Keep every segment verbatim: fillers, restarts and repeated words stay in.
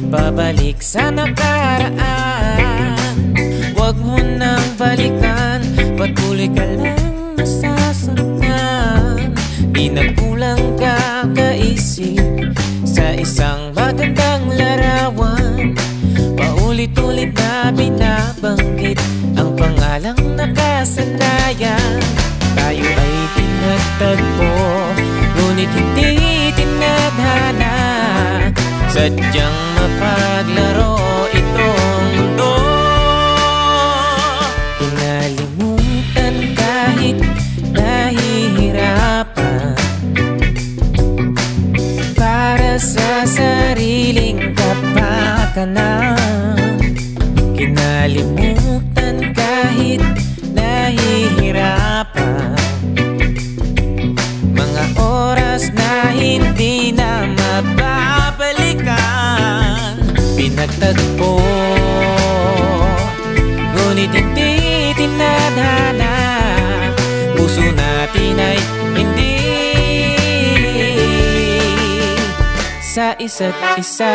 babalik sa nakaraan. Huwag mo nang balikan, patuloy ka lang masasaktan. Di nagkulang ka kaisip sa isang magandang larawan. Paulit-ulit na binabanggit ang pangalang nakasanayan. Tayo ay pinagtagpo, ngunit hindi tinadhana. Sadyang mapaglaro itong mundo. Kinalimutan kahit nahihirapan, para sa sariling kapakanan. Kinalimutan kahit nahihirapan, mga oras na hindi na mababalikan. Pinagtagpo, ngunit hindi tinadhana. Puso natin ay hindi sa isa't isa.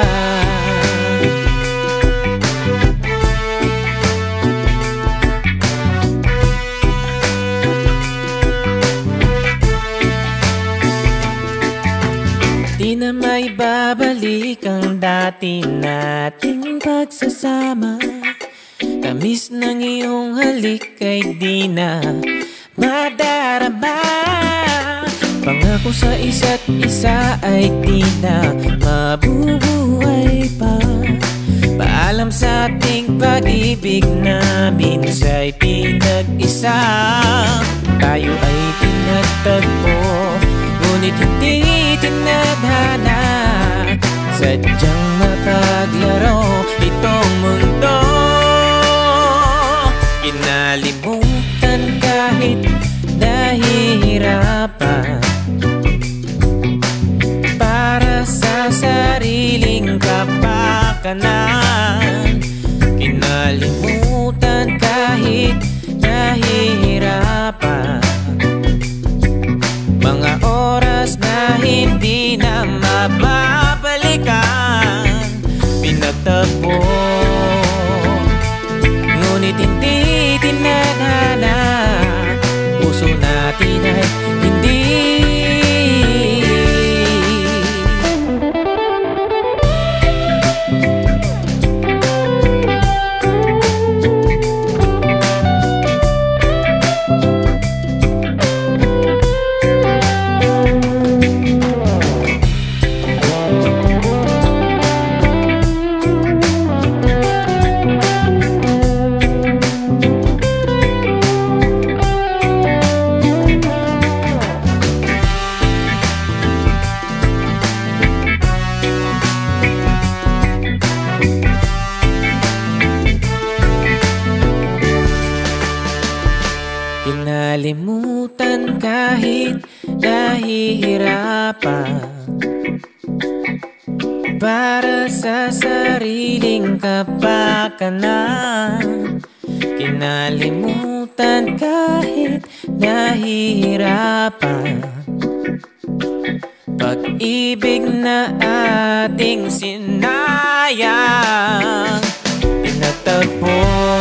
Di na may babalik ang dati nating pagsasama. Tamis ng iyong halik ay di na madarama. Pangako sa isa't isa ay di na mabubuhay pa. Paalam sa ating pag-ibig namin sa'y pinag-isa. Tayo ay pinagtagpo, ngunit hindi tinadhana. Sadyang mapaglaro itong mundo. Kinalimutan kahit nahihirapan, para sa sariling kapakanan. Kinalimutan kahit nahihirapan, mga oras na hindi na mababalikan. Pinagtagpo, ngunit hindi tinadhana. Puso natin ay hindi kinalimutan kahit nahihirapan, para sa sariling kapakanan. Kinalimutan kahit nahihirapan, pag-ibig na ating sinayang. Pinagtagpo,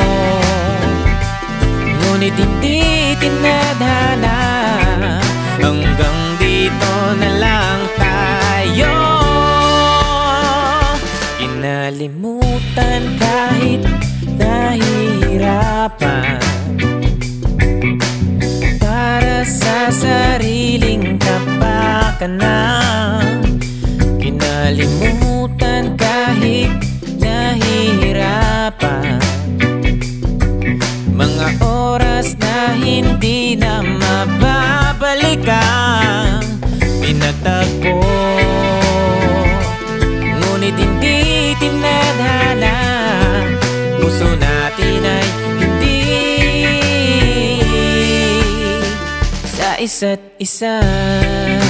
ngunit hindi tinadhana. Hanggang dito na lang tayo. Kinalimutan kahit nahihirapan, para sa sariling kapakanan. Kinalimutan kahit nahihirapan, mga oras na hindi na mababalikan. Pinagtagpo, ngunit hindi tinadhana. Puso natin ay hindi sa isa't isa.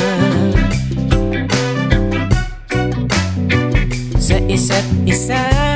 Sa isa't isa.